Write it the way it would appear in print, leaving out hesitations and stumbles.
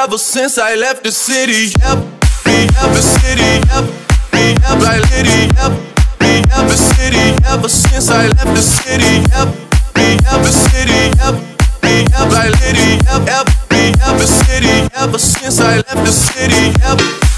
ever since I left the city. Ever city, like Liddy. Ever city, ever since I left the city. Ever city, like Liddy. Ever city, ever since I left the city.